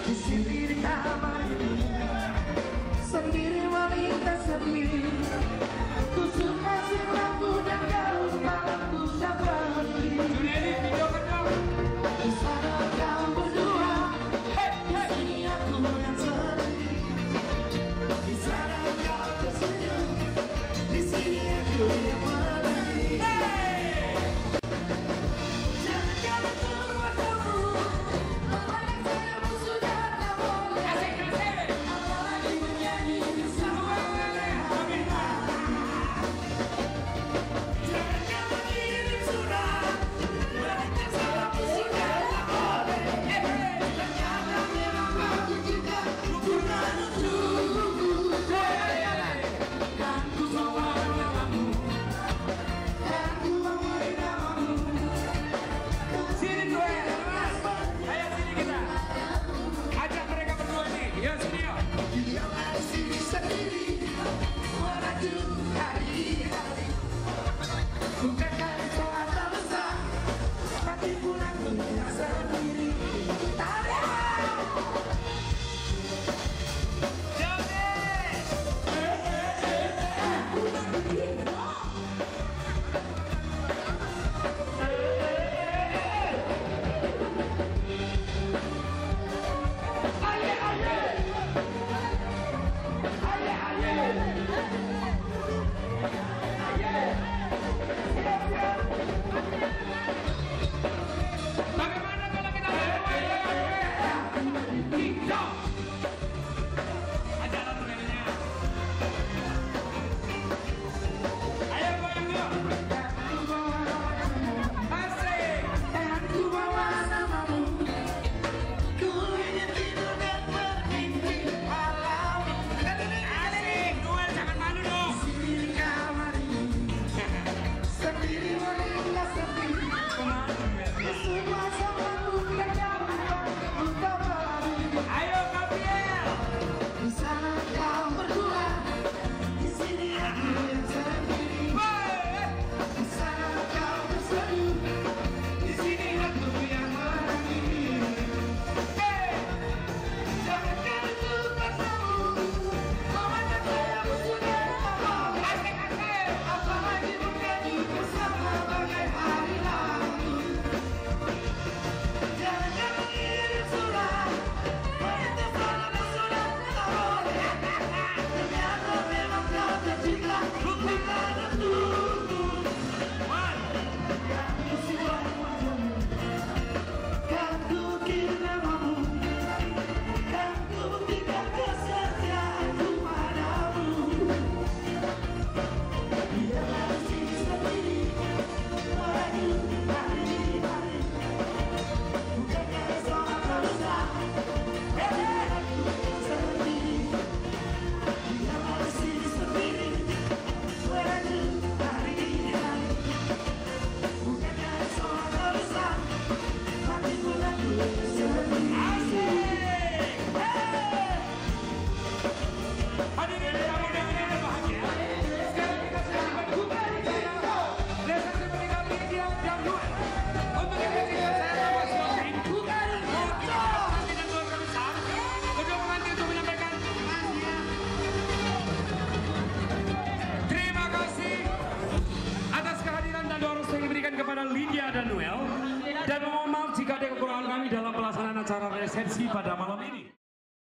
di sini di kamar ini, sendiri melintas sepi. Ku suka sifatmu dan kau malamku tak berhenti. Di sana kau berdua, di sini aku yang sendiri. Di sana kau tersenyum, di sini aku yang menangis. Jangan kau bertemu kamu, apalagi sayangmu sudah tak boleh. Apalagi menyanyi bersama bagai hari. Jangan kau mengirim surat, apalagi sayangmu sudah tak boleh. Ternyata memang aku juga bukan untukku. Dan ku bawa namamu, dan ku memberi namamu. Sini tuh ya, Mas. Ayo sini kita. Ajak mereka berdua nih. Yo sini yo. Dia masih sendiri meraju hari-hari. Bukankah itu harta besar, mati pun aku yang sendiri. Tarik! Bagaimana kalau kita berdua ya? Yo. Ajak lah temennya. Ayo goyang yuk. Asik. Dan ku bawa namamu, ku ingin tidur dan bermimpi malam. Asik. Duel jangan malu dong. Di kamar ini, sendiri melintas sepi. Semua salahku dan jauhan untuk berlari. Ayo Gabriel. Di sana kau berdua, di sini aku yang sendiri. Di sana kau tersenyum, di sini aku yang menangis. Jangan kau lupa kamu, memandang sayangmu sudah tak boleh. Apalagi menjadi bersama bagai hari lalu. Jangan kau mengirim surat, menyentuh salahmu sudah tak boleh. Ternyata memang kau tercipta bukan untukku. Yang sesuai wajahmu, kan ku kirim namamu, kan ku buktikan kesetiaanku padamu. Dia masih sendiri meraju hari-hari. Bukankah seorang manusia, aku sendiri. Dia masih sendiri meraju hari-hari. Bukankah seorang manusia, tapi pun aku sendiri. Hadirin tamu yang bahagia. Sekarang kita sedang berbuka di sana. Lesson seperti media jam 2. Untuk itu saya Mas Yosin. Kami dan keluarga besar. Kedua pengantin untuk menyampaikan terima kasih atas kehadiran dan doa restu yang diberikan kepada Lydia dan Noel. Dan mohon maaf jika ada kekurangan kami dalam pelaksanaan acara resepsi pada malam ini.